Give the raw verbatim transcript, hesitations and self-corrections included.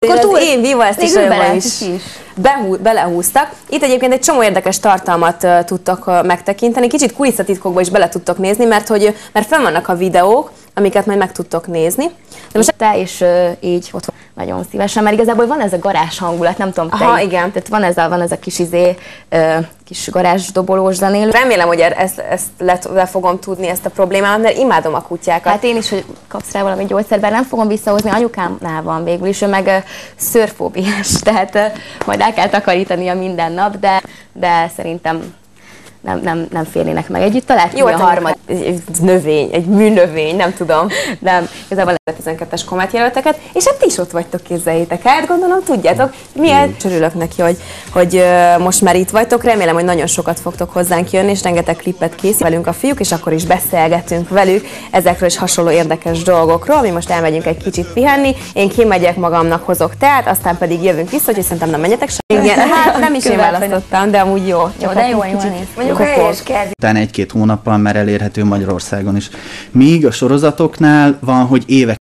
Az én Viva ezt is, is. is. Behú, belehúztak. Itt egyébként egy csomó érdekes tartalmat uh, tudtok uh, megtekinteni. Kicsit kulisszatitkokba is bele tudtok nézni, mert hogy mert fenn vannak a videók, amiket majd meg tudtok nézni. De most te is uh, így ott nagyon szívesen, mert igazából van ez a garázs hangulat, nem tudom, Aha, te igen. Tehát van ez a, van ez a kis izé, uh, kis garázs dobolós zenélő. Remélem, hogy ezt, ezt le, le fogom tudni, ezt a problémámat, mert imádom a kutyákat. Hát én is, hogy kapsz rá valami gyógyszert, bár nem fogom visszahozni, anyukámnál van végül is, ő meg uh, szőrfóbiás, tehát uh, majd el kell takarítania minden nap, de, de szerintem nem, nem, nem férnének meg együtt. Találtuk jó, a harmad. Egy növény, egy műnövény, nem tudom. Nem, igazából a tizenkettes kommentjelölteket, és hát ti is ott vagytok, képzeljétek el, gondolom tudjátok. Milyen örülök neki, hogy, hogy uh, most már itt vagytok. Remélem, hogy nagyon sokat fogtok hozzánk jönni, és rengeteg klipet készít velünk a fiúk, és akkor is beszélgetünk velük ezekről is hasonló érdekes dolgokról. Mi most elmegyünk egy kicsit pihenni, én kimegyek magamnak, hozok teát, aztán pedig jövünk vissza, hogy szerintem nem menjetek sem. Igen, hát nem is én választottam, de amúgy jó. Jó, de jó, jó, jó. Utána egy-két hónappal már elérhető Magyarországon is. Míg a sorozatoknál van, hogy évek